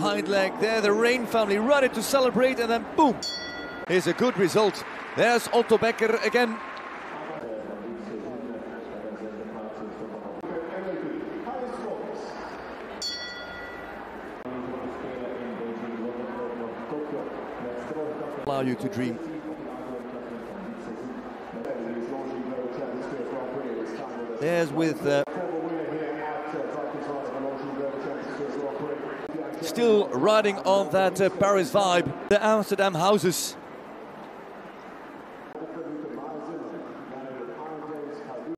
hind leg there. The Rain family ready to celebrate, and then boom! Here's a good result. There's Otto Becker again. Allow you to dream. There's with still riding on that Paris vibe, the Amsterdam houses.